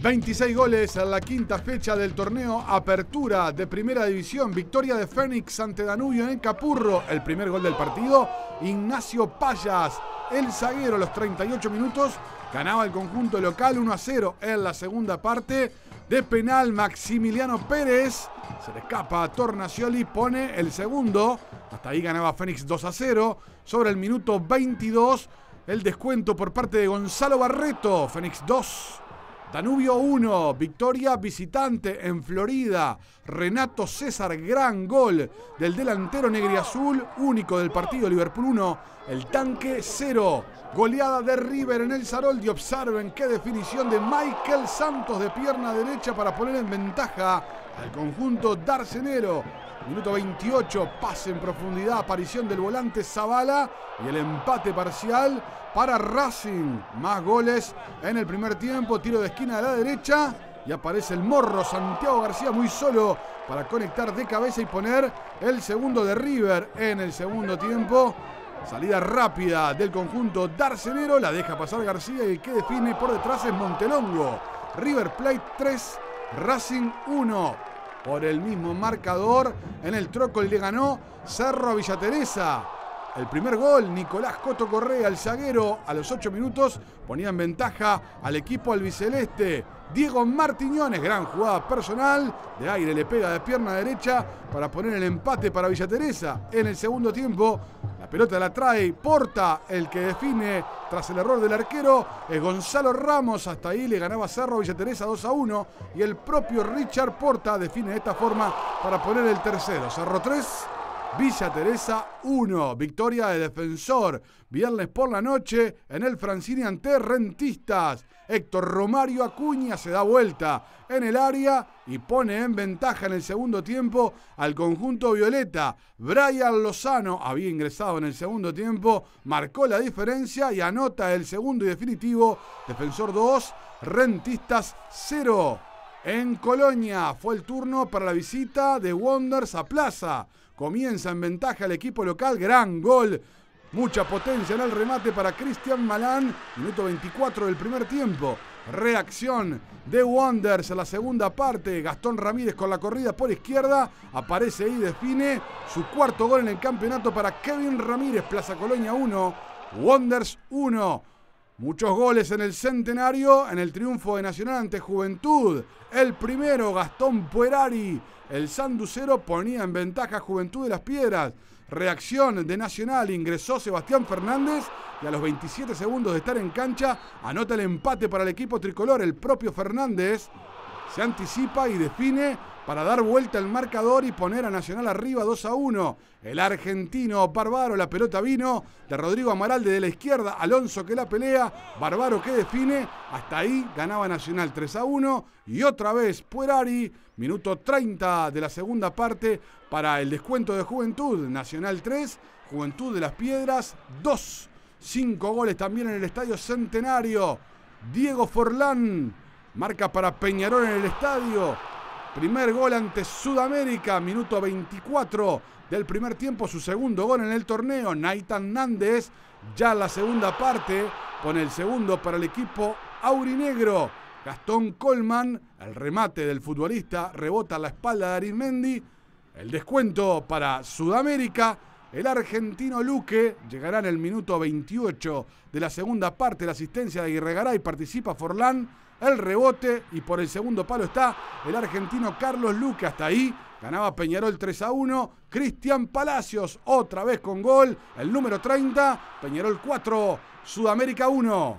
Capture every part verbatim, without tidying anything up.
veintiséis goles en la quinta fecha del torneo Apertura de Primera División. Victoria de Fénix ante Danubio en Capurro. El primer gol del partido, Ignacio Payas, el zaguero, a los treinta y ocho minutos. Ganaba el conjunto local uno a cero en la segunda parte. De penal, Maximiliano Pérez. Se le escapa a Tornacioli, pone el segundo. Hasta ahí ganaba Fénix dos a cero. Sobre el minuto veintidós, el descuento por parte de Gonzalo Barreto. Fénix dos, Danubio uno. Victoria visitante en Florida. Renato César, gran gol del delantero negriazul, único del partido. Liverpool uno, el Tanque cero. Goleada de River en el Saroldi. Observen qué definición de Michael Santos de pierna derecha para poner en ventaja al conjunto darcenero. Minuto veintiocho, pase en profundidad, aparición del volante Zavala y el empate parcial para Racing. Más goles en el primer tiempo, tiro de esquina de la derecha y aparece el morro Santiago García muy solo para conectar de cabeza y poner el segundo de River en el segundo tiempo. Salida rápida del conjunto darcenero, la deja pasar García y el que define por detrás es Montelongo. River Plate tres, Racing uno. Por el mismo marcador, en el Trócoli le ganó Cerro a Villa Teresa. El primer gol, Nicolás Coto Correa, el zaguero, a los ocho minutos ponía en ventaja al equipo albiceleste. Diego Martiñones, gran jugada personal, de aire le pega de pierna derecha para poner el empate para Villa Teresa. En el segundo tiempo, la pelota la trae Porta, el que define tras el error del arquero es Gonzalo Ramos. Hasta ahí le ganaba Cerro a Villa Teresa dos a uno y el propio Richard Porta define de esta forma para poner el tercero. Cerro tres, Villa Teresa uno. Victoria de Defensor, viernes por la noche en el Francini ante Rentistas. Héctor Romario Acuña se da vuelta en el área y pone en ventaja en el segundo tiempo al conjunto violeta. Brian Lozano había ingresado en el segundo tiempo, marcó la diferencia y anota el segundo y definitivo. Defensor dos, Rentistas cero. En Colonia fue el turno para la visita de Wanderers a Plaza. Comienza en ventaja el equipo local, gran gol. Mucha potencia en el remate para Cristian Malán. Minuto veinticuatro del primer tiempo. Reacción de Wanderers en la segunda parte. Gastón Ramírez con la corrida por izquierda. Aparece y define su cuarto gol en el campeonato para Kevin Ramírez. Plaza Colonia uno, Wanderers uno. Muchos goles en el centenario, en el triunfo de Nacional ante Juventud. El primero, Gastón Puerari. El sanducero ponía en ventaja a Juventud de las Piedras. Reacción de Nacional, ingresó Sebastián Fernández y a los veintisiete segundos de estar en cancha anota el empate para el equipo tricolor. El propio Fernández se anticipa y define para dar vuelta el marcador y poner a Nacional arriba dos a uno. El argentino Bárbaro, la pelota vino de Rodrigo Amaralde de la izquierda, Alonso que la pelea, Bárbaro que define. Hasta ahí ganaba Nacional tres a uno y otra vez Puerari, minuto treinta de la segunda parte para el descuento de Juventud. Nacional tres, Juventud de las Piedras dos. Cinco goles también en el Estadio Centenario. Diego Forlán marca para Peñarol en el estadio. Primer gol ante Sudamérica, minuto veinticuatro del primer tiempo, su segundo gol en el torneo. Naitan Nández, ya en la segunda parte, pone el segundo para el equipo aurinegro. Gastón Colman, el remate del futbolista, rebota a la espalda de Arismendi. El descuento para Sudamérica. El argentino Luque llegará en el minuto veintiocho de la segunda parte. La asistencia de Aguirre-Garay, participa Forlán. El rebote y por el segundo palo está el argentino Carlos Luque. Hasta ahí ganaba Peñarol tres a uno. Cristian Palacios otra vez con gol. El número treinta. Peñarol cuatro, Sudamérica uno.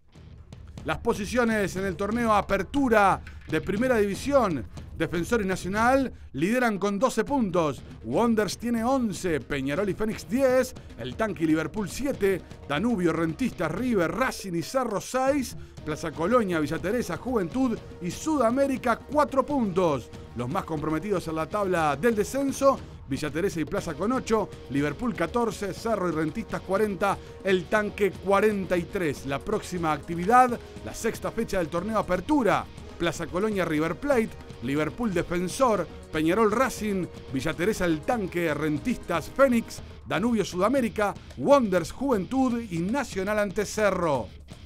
Las posiciones en el torneo Apertura de Primera División. Defensor y Nacional lideran con doce puntos. Wanderers tiene once, Peñarol y Fénix diez, el Tanque y Liverpool siete, Danubio, Rentistas, River, Racing y Cerro seis, Plaza Colonia, Villa Teresa, Juventud y Sudamérica cuatro puntos. Los más comprometidos en la tabla del descenso, Villa Teresa y Plaza con ocho, Liverpool catorce, Cerro y Rentistas cuarenta, el Tanque cuarenta y tres. La próxima actividad, la sexta fecha del torneo Apertura. Plaza Colonia River Plate, Liverpool Defensor, Peñarol Racing, Villa Teresa el Tanque, Rentistas Fénix, Danubio Sudamérica, Wanderers Juventud y Nacional ante Cerro.